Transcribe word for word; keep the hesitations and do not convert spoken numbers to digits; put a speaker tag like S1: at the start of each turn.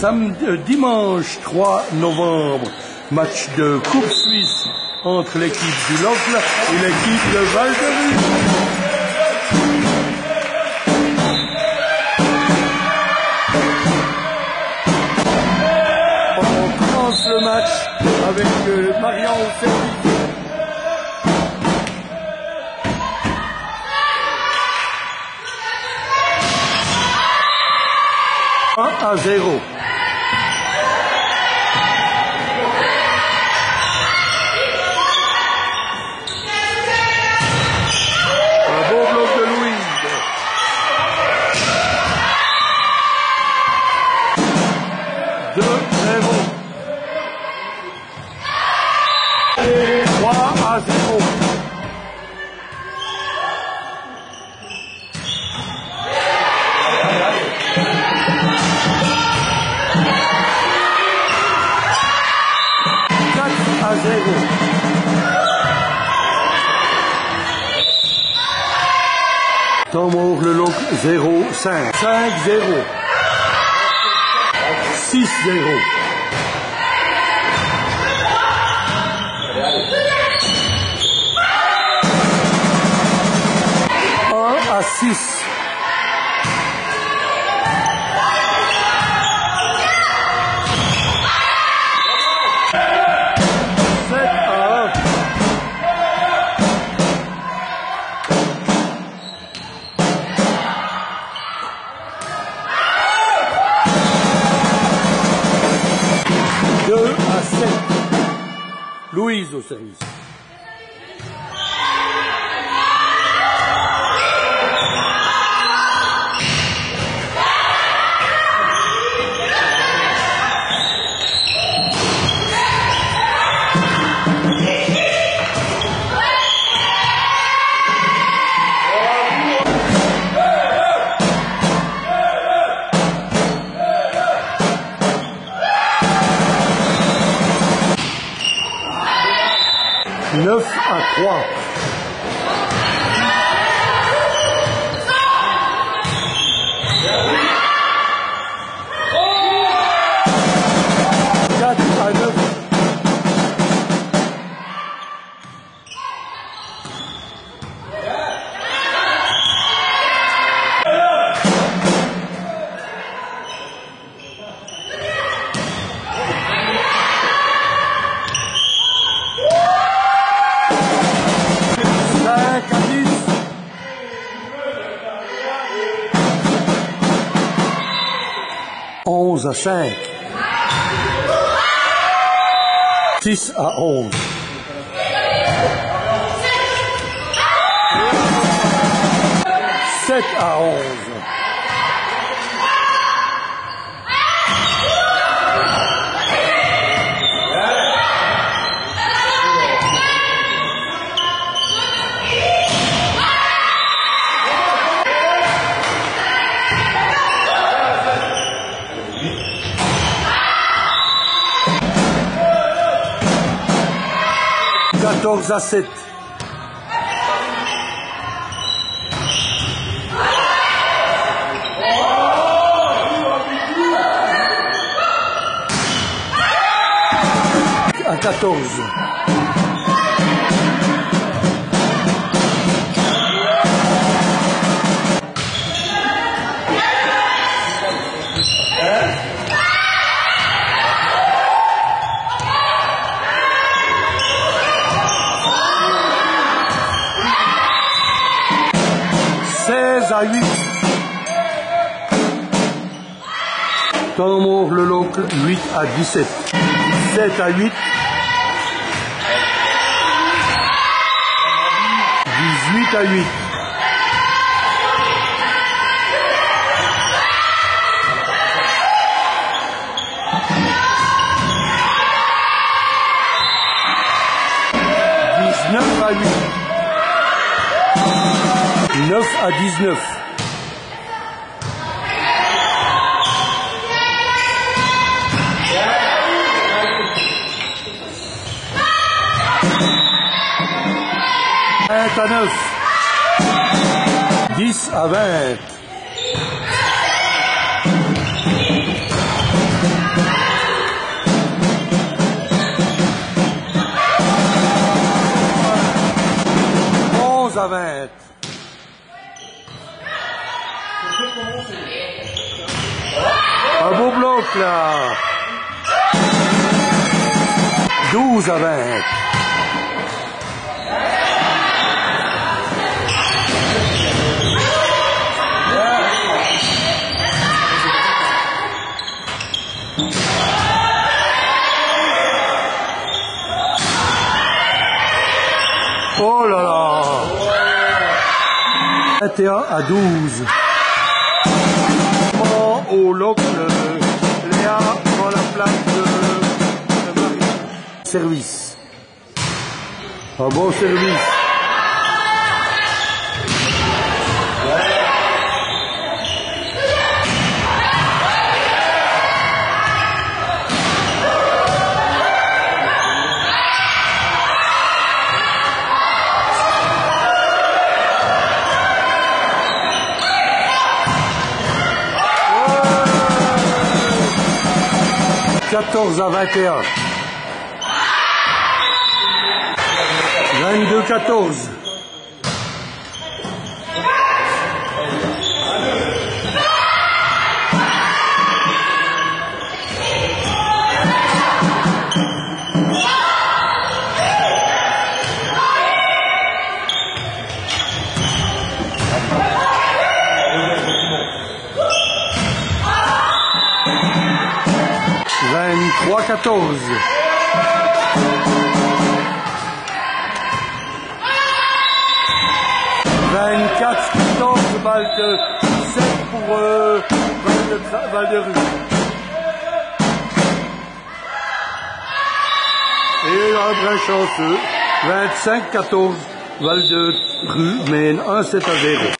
S1: samedi, euh, dimanche trois novembre, match de Coupe Suisse entre l'équipe du Locle et l'équipe de Val-de-Ruz. On commence le match avec euh, Marian au service. un à zéro. Un beau bloc de Louise. deux zéro. trois à zéro. à zéro. Tom le Locle zéro cinq. cinq zéro. six zéro. un à six. deux à sept. Louise au service. neuf à trois. quatre à neuf. onze à cinq. six à onze. sept à onze. quatorze à sept. À quatorze. seize à huit. Tom le Locle huit à dix-sept. dix-sept à huit. dix-huit à huit. dix-neuf à huit. neuf à dix-neuf. vingt à neuf. dix à vingt. l'Oncle. douze à vingt. Oh là là! vingt et un à douze. Au locle, Léa prend la place de, de Marie. Service. Un bon service. quatorze à vingt et un. vingt-deux à quatorze. vingt-trois à quatorze. vingt-quatre à quatorze, balle de sept pour euh, Val de, Val de Rue. Et un brin chanceux, vingt-cinq à quatorze, Val de Rue mène un sept à zéro.